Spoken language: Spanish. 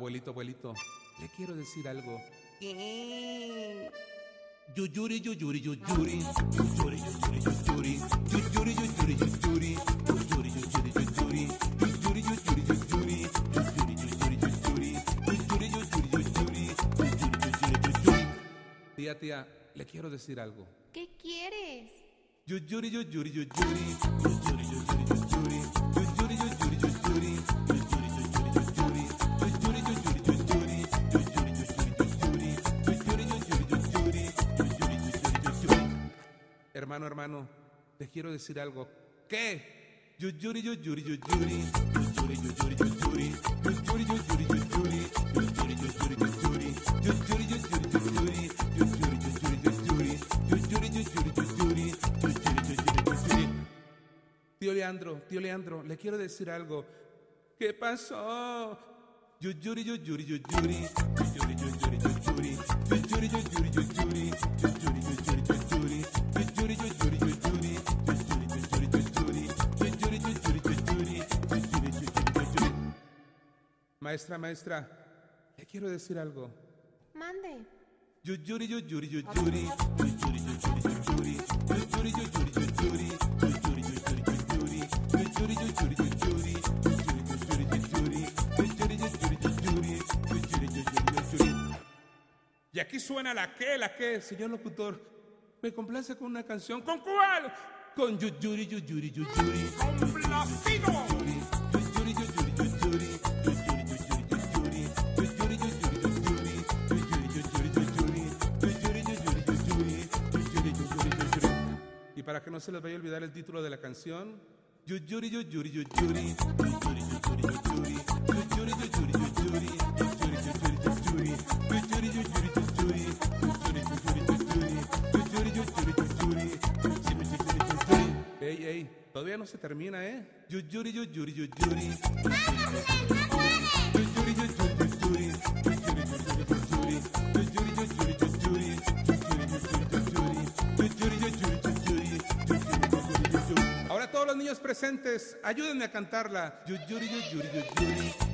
Abuelito, abuelito, le quiero decir algo. ¿Qué? Yuyuri, yuyuri, yuyuri. Yuyuri, yuyuri, yuyuri. Yuyuri, yuyuri, yuyuri. Yuyuri, yuyuri, yuyuri. Yuyuri, yuyuri, yuyuri. Yuyuri, yuyuri, yuyuri. Yuyuri, yuyuri, yuyuri. Yuyuri, yuyuri, yuyuri. Tía, le quiero decir algo. ¿Qué quieres? Yuyuri, yuyuri, yuyuri. Yuyuri, yuyuri, yuyuri. Yuyuri, yuyuri, yuyuri. Yuyuri, yuyuri, yuyuri. Yuyuri, yuyuri, yuyuri. Yuyuri, yuyuri, yuyuri. Yuyuri, yuyuri, yuyuri. Yuyuri, yuyuri, yuyuri. Hermano, te quiero decir algo. ¿Qué? Yuyuri, yuyuri, yuyuri. Yuyuri, yuyuri, yuyuri. Yuyuri, yuyuri, yuyuri. Yuyuri, yuyuri, yuyuri. Yuyuri, yuyuri, yuyuri. Yuyuri, yuyuri, yuyuri. Yuyuri, yuyuri, yuyuri. Yuyuri, yuyuri, yuyuri. Tío Leandro, le quiero decir algo. ¿Qué pasó? Yuyuri, yuyuri, yuyuri. Yuyuri, yuyuri, yuyuri. Yuyuri, yuyuri, yuyuri. Yuyuri, yuyuri, yuyuri. Yuyuri, yuyuri, yuyuri. Yuyuri, yuyuri, yuyuri. Yuyuri, yuyuri, yuyuri. Yuyuri, yuyuri, yuyuri. Maestra, le quiero decir algo. Mande. Yuyuri, yuyuri, yuyuri. Yuyuri, yuyuri, yuyuri. Yuyuri, yuyuri, yuyuri. Yuyuri, yuyuri, yuyuri. Yuyuri, yuyuri, yuyuri. Yuyuri, yuyuri, yuyuri. Yuyuri, yuyuri, yuyuri. Yuyuri, yuyuri, yuyuri. Y aquí suena la que, señor locutor. Me complace con una canción. ¿Con cuál? Con Yuyuri, yuyuri, yuyuri. ¡Complacido! Yuyuri, yuyuri, yuyuri. Yuyuri, yuyuri, yuyuri. Yuyuri, yuyuri, yuyuri. Yuyuri, yuyuri, yuyuri. Yuyuri, yuyuri, yuyuri. Yuyuri, yuyuri, yuyuri. Y para que no se les vaya a olvidar el título de la canción, Yuyuri, yuyuri, yuyuri. Yuyuri, yuyuri, yuyuri. Yuyuri, yuyuri, yuyuri. Yuyuri, yuyuri, yuyuri. Yuyuri, yuyuri, yuyuri. Yuyuri, yuyuri, yuyuri. Yuyuri, yuyuri, yuyuri. Yuyuri, yuyuri, yuyuri. Ey, todavía no se termina, ¿eh? Yuyuri, yuyuri, yuyuri. Yuyuri, yuyuri, yuyuri. Yuyuri, yuyuri, yuyuri. Yuyuri, yuyuri, yuyuri. Yuyuri, yuyuri, yuyuri. Ahora todos los niños presentes, ayúdenme a cantarla. Yuyuri, yuyuri, yuyuri.